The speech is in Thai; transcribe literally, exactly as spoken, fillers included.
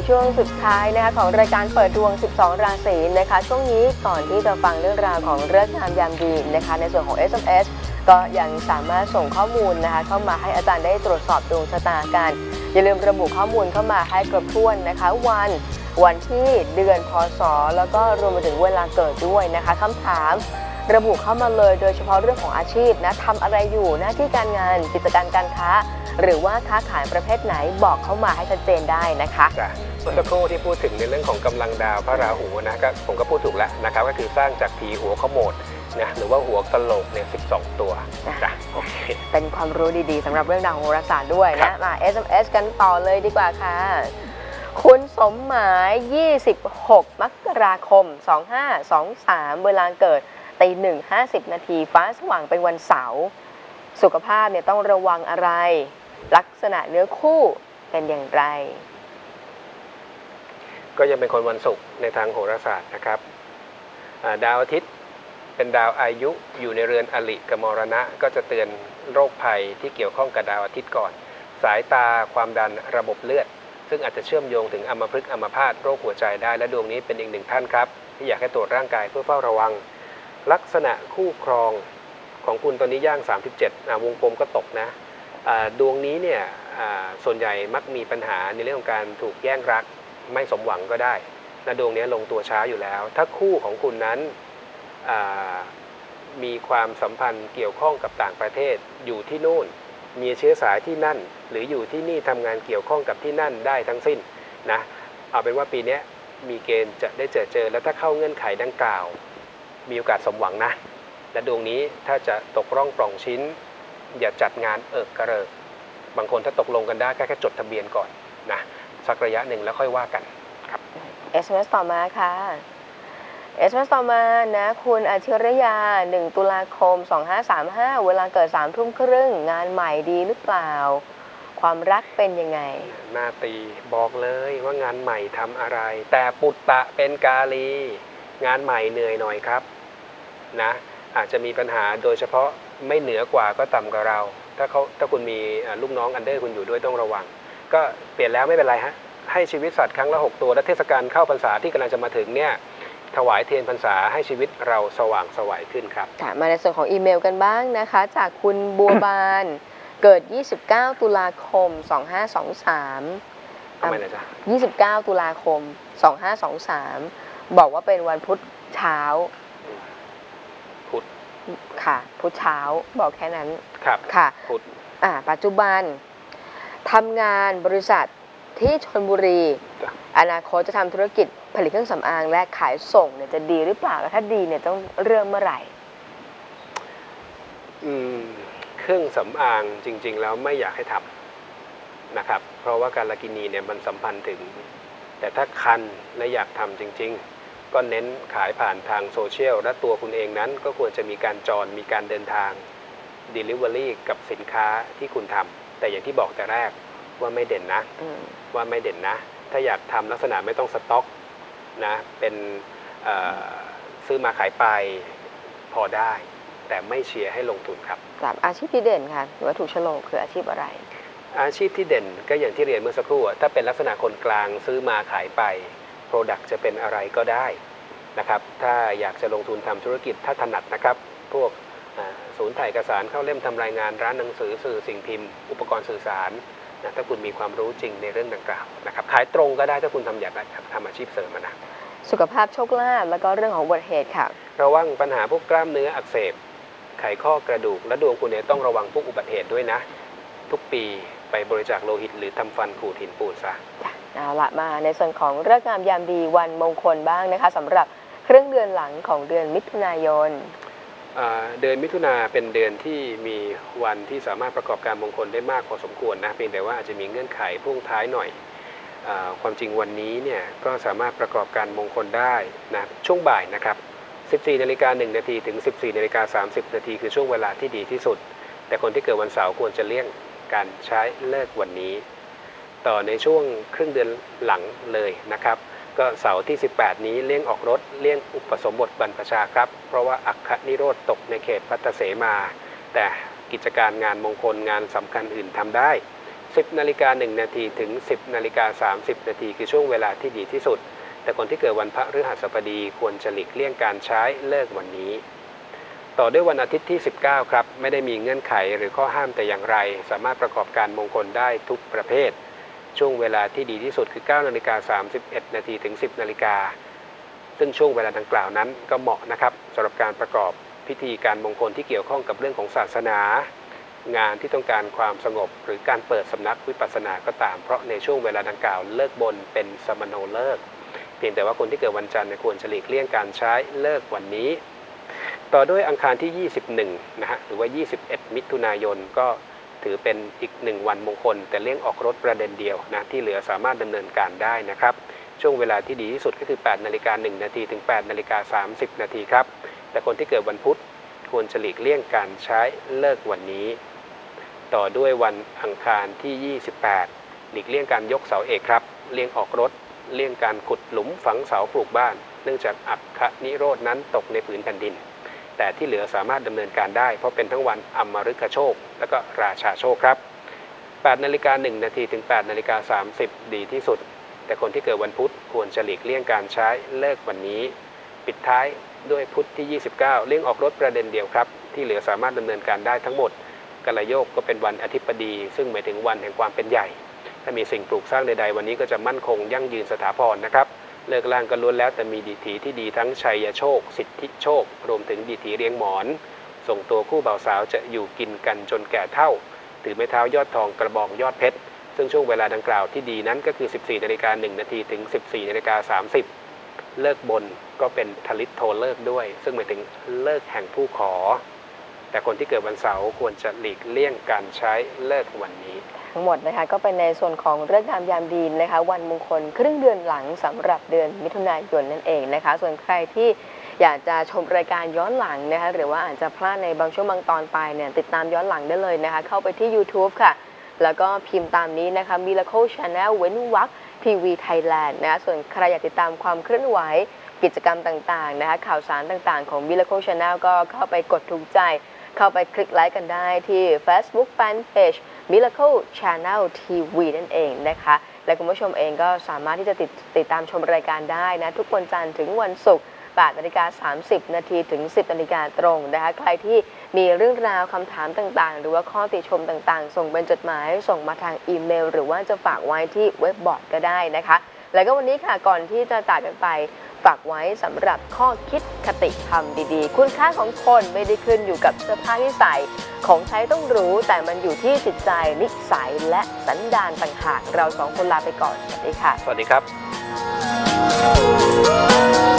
ช่วงสุดท้ายนะคะของรายการเปิดดวงสิบสองราศีนะคะช่วงนี้ก่อนที่จะฟังเรื่องราวของฤกษ์งามยามดีนะคะในส่วนของ เอส เอ็ม เอส ก็ยังสามารถส่งข้อมูลนะคะเข้ามาให้อาจารย์ได้ตรวจสอบดวงชะตากันอย่าลืมระบุข้อมูลเข้ามาให้ครบถ้วนนะคะวันวันที่เดือนพศแล้วก็รวมไปถึงเวลาเกิดด้วยนะคะคำถามระบุเข้ามาเลยโดยเฉพาะเรื่องของอาชีพนะทำอะไรอยู่หน้าที่การงานกิจการการค้าหรือว่าค้าขายประเภทไหนบอกเข้ามาให้ชัดเจนได้นะคะจ้ะเมื่อสักครู่ที่พูดถึงในเรื่องของกำลังดาวพระราหูนะก็ผมก็พูดถูกแล้วนะครับก็คือสร้างจากผีหัวขโมดนะหรือว่าหัวกะโหลกเนี่ยสิบสองตัวจ้ะโอเคเป็นความรู้ดีๆสำหรับเรื่องราวโหราศาสตร์ด้วยนะมา เอส เอ็ม เอส กันต่อเลยดีกว่าค่ะคุณสมหมายยี่สิบหกมกราคมสองห้าสองสามเวลาเกิดตีหนึ่งห้าสิบนาทีฟ้าสว่างเป็นวันเสาร์สุขภาพเนี่ยต้องระวังอะไรลักษณะเนื้อคู่เป็นอย่างไรก็ยังเป็นคนวันศุกร์ในทางโหราศาสตร์นะครับดาวอาทิตย์เป็นดาวอายุอยู่ในเรือนอริกับมรณะก็จะเตือนโรคภัยที่เกี่ยวข้องกับดาวอาทิตย์ก่อนสายตาความดันระบบเลือดซึ่งอาจจะเชื่อมโยงถึงอัมพฤกษ์อัมพาตโรคหัวใจได้และดวงนี้เป็นอีกหนึ่งท่านครับที่อยากให้ตรวจร่างกายเพื่อเฝ้าระวังลักษณะคู่ครองของคุณตอนนี้ย่างสามสิบเจ็ดวงกลมก็ตกนะดวงนี้เนี่ยส่วนใหญ่มักมีปัญหาในเรื่องของการถูกแย่งรักไม่สมหวังก็ได้และดวงนี้ลงตัวช้าอยู่แล้วถ้าคู่ของคุณนั้นมีความสัมพันธ์เกี่ยวข้องกับต่างประเทศอยู่ที่นู่นมีเชื้อสายที่นั่นหรืออยู่ที่นี่ทำงานเกี่ยวข้องกับที่นั่นได้ทั้งสิ้นนะเอาเป็นว่าปีนี้มีเกณฑ์จะได้เจอเจอแล้วถ้าเข้าเงื่อนไขดังกล่าวมีโอกาสสมหวังนะและดวงนี้ถ้าจะตกร่องปล่องชิ้นอย่าจัดงานเอิกกระเริกบางคนถ้าตกลงกันได้แค่แค่จดทะเบียนก่อนนะสักระยะหนึ่งแล้วค่อยว่ากันครับเอส เอ็ม เอส ต่อมาค่ะ เอส เอ็ม เอส ต่อมานะคุณอาชิรยาหนึ่งตุลาคมสองห้าสามห้าเวลาเกิดสามทุ่มครึ่งงานใหม่ดีหรือเปล่าความรักเป็นยังไงหน้าตีบอกเลยว่างานใหม่ทำอะไรแต่ปุตตะเป็นกาลีงานใหม่เหนื่อยหน่อยครับนะอาจจะมีปัญหาโดยเฉพาะไม่เหนือกว่าก็ต่ำกว่าเราถ้าเขาถ้าคุณมีลูกน้องอันเดอร์คุณอยู่ด้วยต้องระวังก็เปลี่ยนแล้วไม่เป็นไรฮะให้ชีวิตสัตว์ครั้งละหกตัวและเทศกาลเข้าพรรษาที่กำลังจะมาถึงเนี่ยถวายเทียนพรรษาให้ชีวิตเราสว่างไสวขึ้นครับมาในส่วนของอีเมลกันบ้างนะคะจากคุณบัวบานเกิดยี่สิบเก้าตุลาคมสองห้าสองสามทำไมนะจ๊ะยี่สิบเก้าตุลาคมสองห้าสองสามบอกว่าเป็นวันพุธเช้าพุธค่ะพุธเช้าบอกแค่นั้นครับค่ะพุธอ่าปัจจุบันทำงานบริษัทที่ชลบุรีอนาคตจะทำธุรกิจผลิตเครื่องสำอางและขายส่งเนี่ยจะดีหรือเปล่าแล้วถ้าดีเนี่ยต้องเริ่มเมื่อไหร่อืมเครื่องสำอางจริงๆแล้วไม่อยากให้ทำนะครับเพราะว่าการละกินีเนี่ยมันสัมพันธ์ถึงแต่ถ้าคันและอยากทำจริงๆก็เน้นขายผ่านทางโซเชียลและตัวคุณเองนั้นก็ควรจะมีการจรมีการเดินทาง Delivery กับสินค้าที่คุณทำแต่อย่างที่บอกแต่แรกว่าไม่เด่นนะว่าไม่เด่นนะถ้าอยากทำลักษณะไม่ต้องสต็อกนะเป็นซื้อมาขายไปพอได้แต่ไม่เชียร์ให้ลงทุนครับกับอาชีพที่เด่นค่ะหรือว่าถูกโฉลกคืออาชีพอะไรอาชีพที่เด่นก็อย่างที่เรียนเมื่อสักครู่ถ้าเป็นลักษณะคนกลางซื้อมาขายไป Product จะเป็นอะไรก็ได้นะครับถ้าอยากจะลงทุนทำธุรกิจถ้าถนัดนะครับพวกศูนย์ถ่ายเอกสารเข้าเล่มทำรายงานร้านหนังสือสื่อสิ่งพิมพ์อุปกรณ์สื่อสารนะถ้าคุณมีความรู้จริงในเรื่องดังกล่าวนะครับขายตรงก็ได้ถ้าคุณทำอยากทำอาชีพเสริมนะสุขภาพโชคลาภแล้วก็เรื่องของอุบัติเหตุค่ะระวังปัญหาพวกกล้ามเนื้ออักเสบไขข้อกระดูกและดวงคุณเนี่ยต้องระวังพวกอุบัติเหตุด้วยนะทุกปีไปบริจาคโลหิตหรือทำฟันขูดหินปูนซะเอาละมาในส่วนของฤกษ์งามยามดีวันมงคลบ้างนะคะสำหรับครึ่งเดือนหลังของเดือนมิถุนายนเดือนมิถุนาเป็นเดือนที่มีวันที่สามารถประกอบการมงคลได้มากพอสมควรนะเพียงแต่ว่าอาจจะมีเงื่อนไขพ่วงท้ายหน่อยความจริงวันนี้เนี่ยก็สามารถประกอบการมงคลได้นะช่วงบ่ายนะครับสิบสี่นาฬิกาหนึ่งนาทีถึงสิบสี่นาฬิกาสามสิบนาทีคือช่วงเวลาที่ดีที่สุดแต่คนที่เกิดวันเสาร์ควรจะเลี่ยงการใช้เลิกวันนี้ต่อในช่วงครึ่งเดือนหลังเลยนะครับก็เสาร์ที่สิบแปดนี้เลี่ยงออกรถเลี่ยงอุปสมบทบรรพชาครับเพราะว่าอัคคนิโรธตกในเขตพัตตเสมาแต่กิจการงานมงคลงานสำคัญอื่นทำได้สิบนาฬิกาหนึ่งนาทีถึงสิบนาฬิกาสามสิบนาทีคือช่วงเวลาที่ดีที่สุดแต่คนที่เกิดวันพฤหัสบดีควรจะหลีกเลี่ยงการใช้เลิกวันนี้ต่อด้วยวันอาทิตย์ที่สิบเก้าครับไม่ได้มีเงื่อนไขหรือข้อห้ามแต่อย่างไรสามารถประกอบการมงคลได้ทุกประเภทช่วงเวลาที่ดีที่สุดคือเก้านาฬิกาสามสิบเอ็ดนาทีถึงสิบนาฬิกาซึ่งช่วงเวลาดังกล่าวนั้นก็เหมาะนะครับสำหรับการประกอบพิธีการมงคลที่เกี่ยวข้องกับเรื่องของศาสนางานที่ต้องการความสงบหรือการเปิดสำนักวิปัสสนาก็ตามเพราะในช่วงเวลาดังกล่าวเลิกบนเป็นสมโนเลิกเพียงแต่ว่าคนที่เกิดวันจันทร์ควรจะหลีกเลี่ยงการใช้เลิกวันนี้ต่อด้วยอังคารที่ยี่สิบเอ็ดนะฮะหรือว่ายี่สิบเอ็ดมิถุนายนก็ถือเป็นอีกหนึ่งวันมงคลแต่เลี่ยงออกรถประเด็นเดียวนะที่เหลือสามารถดำเนินการได้นะครับช่วงเวลาที่ดีที่สุดก็คือแปดนาฬิกาหนึ่งนาทีถึงแปดนาฬิกาสามสิบนาทีครับแต่คนที่เกิดวันพุธควรจะหลีกเลี่ยงการใช้เลิกวันนี้ต่อด้วยวันอังคารที่ยี่สิบแปดหลีกเลี่ยงการยกเสาเอกครับเลี่ยงออกรถเลี่ยงการขุดหลุมฝังเสาปลูกบ้านเนื่องจากอัคคนิโรธนั้นตกในผืนแผ่นดินแต่ที่เหลือสามารถดำเนินการได้เพราะเป็นทั้งวันอมฤคโชคและก็ราชาโชคครับแปดนาฬิกาหนึ่งนาทีถึงแปดนาฬิกาสามสิบดีที่สุดแต่คนที่เกิดวันพุธควรจะหลีกเลี่ยงการใช้เลิกวันนี้ปิดท้ายด้วยพุธที่ยี่สิบเก้าเลี่ยงออกรถประเด็นเดียวครับที่เหลือสามารถดำเนินการได้ทั้งหมดกัลโยคก็เป็นวันอธิบดีซึ่งหมายถึงวันแห่งความเป็นใหญ่ถ้ามีสิ่งปลูกสร้างใดๆวันนี้ก็จะมั่นคงยั่งยืนสถาพรนะครับเลิกล่างก็ล้วนแล้วแต่มีดีถีที่ดีทั้งชัยโชคสิทธิโชครวมถึงดีถีเรียงหมอนส่งตัวคู่บ่าวสาวจะอยู่กินกันจนแก่เฒ่าถือไม้เท้ายอดทองกระบองยอดเพชรซึ่งช่วงเวลาดังกล่าวที่ดีนั้นก็คือสิบสี่นาฬิกาหนึ่งนาทีถึงสิบสี่นาฬิกาสามสิบเลิกบนก็เป็นทลิตโทเลิกด้วยซึ่งหมายถึงเลิกแห่งผู้ขอแต่คนที่เกิดวันเสาร์ควรจะหลีกเลี่ยงการใช้เลิกวันนี้ทั้งหมดนะคะก็เป็นในส่วนของฤกษ์งามยามดีนะคะวันมงคลครึ่งเดือนหลังสำหรับเดือนมิถุนายนนั่นเองนะคะส่วนใครที่อยากจะชมรายการย้อนหลังนะคะหรือว่าอาจจะพลาดในบางช่วงบางตอนไปเนี่ยติดตามย้อนหลังได้เลยนะคะเข้าไปที่ YouTube ค่ะแล้วก็พิมพ์ตามนี้นะคะ Miracle Channel เว้นวรรคทีวีไทยแลนด์นะคะส่วนใครอยากติดตามความเคลื่อนไหวกิจกรรมต่างๆนะคะข่าวสารต่างๆของ Miracle Channel ก็เข้าไปกดถูกใจเข้าไปคลิกไลค์กันได้ที่ Facebook Fanpage Miracle Channel ที วี นั่นเองนะคะและคุณผู้ชมเองก็สามารถที่จะติดติดตามชมรายการได้นะทุกวันจันทร์ถึงวันศุกร์แปดนาฬิกาสามสิบนาทีถึงสิบนาฬิกาตรงนะคะใครที่มีเรื่องราวคำถามต่างๆหรือว่าข้อติชมต่างๆส่งเป็นจดหมายส่งมาทางอีเมลหรือว่าจะฝากไว้ที่เว็บบอร์ดก็ได้นะคะแล้วก็วันนี้ค่ะก่อนที่จะจากกันไปฝากไว้สำหรับข้อคิดคติธรรมดีๆคุณค่าของคนไม่ได้ขึ้นอยู่กับเสื้อผ้าที่ใส่ของใช้ต้องรู้แต่มันอยู่ที่จิตใจนิสัยและสันดานต่างหากเราสองคนลาไปก่อนสวัสดีค่ะสวัสดีครับ